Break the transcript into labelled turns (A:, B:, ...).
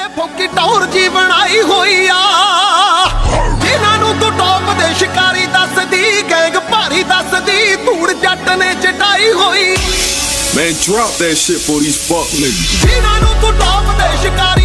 A: ਫੋਕੀ ਟੌਰ ਜੀ ਬਣਾਈ ਹੋਈ ਆ ਜਿਨ੍ਹਾਂ ਨੂੰ ਤੂੰ ਟੌਪ ਦੇ ਸ਼ਿਕਾਰੀ ਦੱਸਦੀ ਗੈਂਗ ਭਾਰੀ ਦੱਸਦੀ ਧੂੜ ਜੱਟ ਨੇ ਚਟਾਈ ਹੋਈ
B: Man, drop that shit for these fuck niggas.
A: ਜਿਨ੍ਹਾਂ ਨੂੰ ਤੂੰ ਟੌਪ ਦੇ ਸ਼ਿਕਾਰੀ